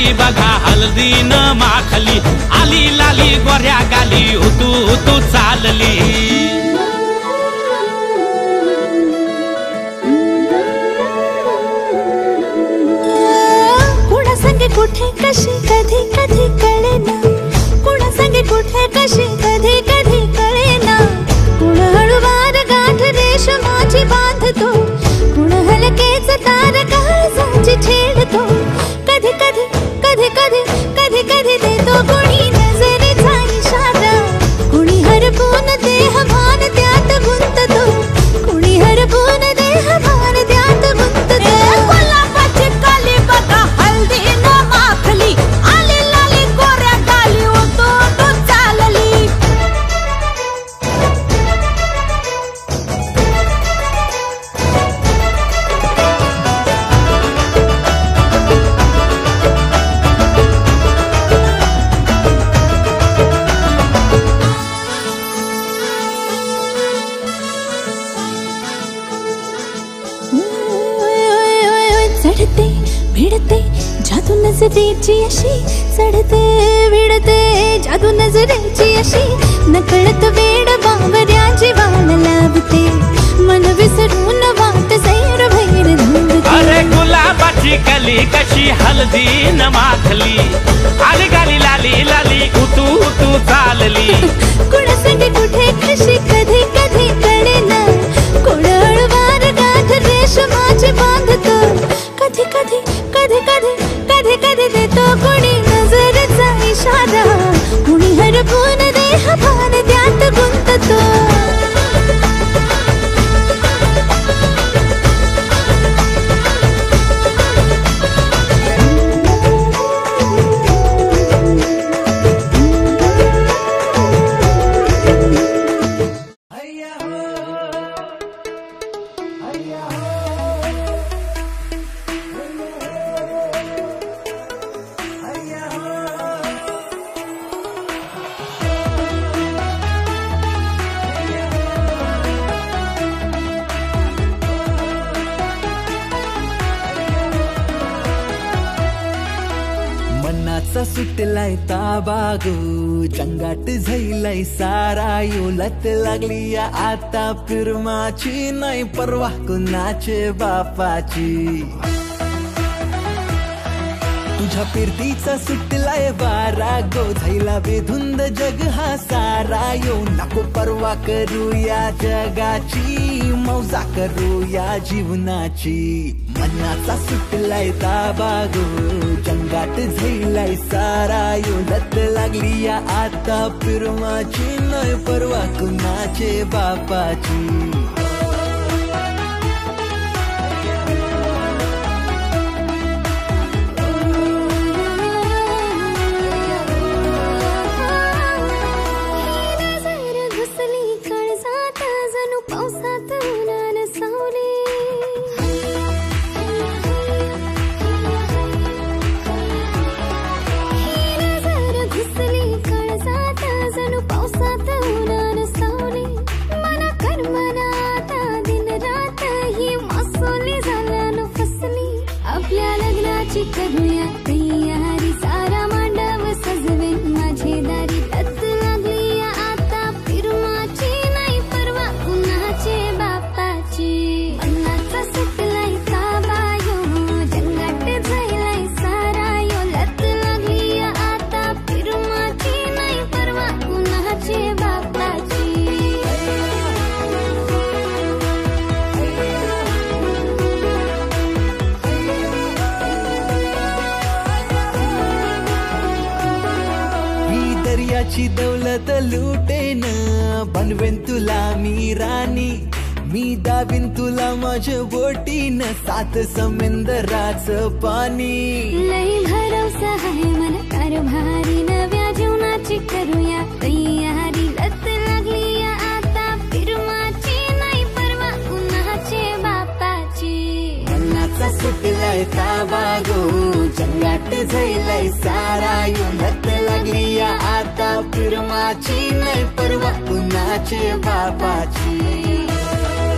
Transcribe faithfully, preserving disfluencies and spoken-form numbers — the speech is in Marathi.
झाली बघा हळदीन माखली, आली लाली गोऱ्या गाली उतू उतू चालली। कुणा संगे कुठे कशी कधी कधी कळेना, कुणा संगे कुठे कशी कधी कधी कळेना। कुण हळूवार गाठ रेशमाची बांधतो, कुण हलकेच तार काळजाची छेडतो। कधी कधी कधी कधी कधी कधी देतो कुणी नजरेचा इशारा, कुणी हरपून देह भान त्यात गुंततो, कुणी हरपून देह भान त्यात गुंततो। गुलाबाची काली बघा हळदीन माखली, आली लाली गोऱ्या गाली उतू उतू चालली। चढते भिडते जादू नजरेची अशी, चढते भिडते जादू नजरेची अशी। नकळत वेड बावऱ्याची वाल लावते, मन विसरून वाट सैर भैर धुंदते। अरे गुलाबाची कली कशी हळदीन माखली, आली गाली लाली लाली उतू उतू चालली। कुणा संगे कुठे कशी कधी कधी कळेना, कुण हळूवार गाठ रेशमाची बांधतो। कधी कधी कधी कधी कधी कधी देतो कुणी नजरेचा इशारा, कुणी हरपून देह भान त्यात गुंततो। मनाचा सुटलाय ताबागो, जंगाट झैलाय सारा यो। लत लागली या आता फिरमाची, नाही परवा कुणाचे बापाची। तुझ्या फिरतीचा सुटलाय वारा गो, झैला बेधुंद जग हा सारा यो। नको परवा करू या जगाची, मौजा करू या जीवनाची। मनाचा सुटलाय ताबागो, जंगाट झैलाय सारा यो। लत लागली या आता फिरमाची, नाही परवा कुणाचे बापाची। करूया तयारी, सारा मांडव सजवेन माझे दारी। लत लागली आता फिरमाची, नाही परवा कुणाचे बापाची। मनाचा सुटलाय ताबा यो, जंगाट झैलाय सारा यो। लत लागली आता फिरमाची, नाही परवा कुणाचे बापाची। दर्याची दौलत लुटेन, बनवेन तुला मी राणी। मी दाबीन तुला माझ्या बोटीन, सात समुद्राचं पाणी। लई भरवसा आहे मन कारभारी, नव्या जीवनाची करूया तयारी। लत लागली आता फिरमाची, नाही परवा कुणाचे बापाची। मनाचा सुटलाय ताबागो, जंगाट झैलाय सारा यो। लत लागली आता फिरमाची, नाही परवा कुणाचे बापाची।